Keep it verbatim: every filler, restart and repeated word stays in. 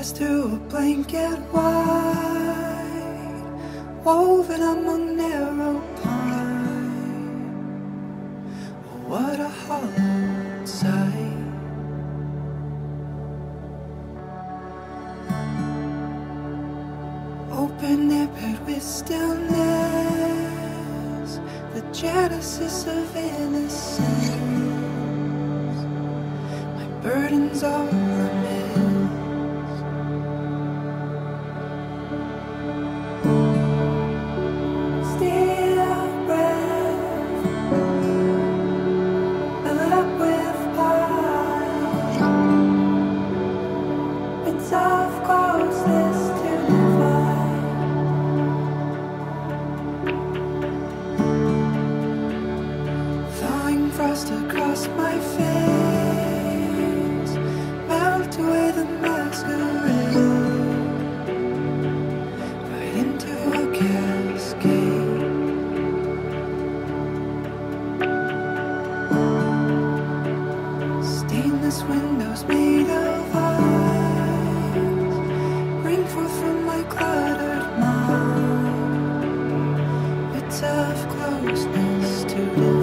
Pass through a blanket wide, woven among narrow pine. Oh, what a hollow sight. Open air paired with stillness, the genesis of innocence. My burdens are amiss. Frost across my face, melt away the masquerade, right into a cascade. Stainless windows made of ice bring forth from my cluttered mind bits of closeness to the